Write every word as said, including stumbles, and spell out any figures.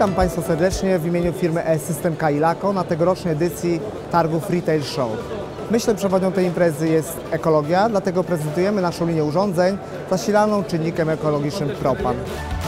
Witam Państwa serdecznie w imieniu firmy E-System Kailako na tegorocznej edycji targów Retail Show. Myślę, przewodnią tej imprezy jest ekologia, dlatego prezentujemy naszą linię urządzeń zasilaną czynnikiem ekologicznym propan.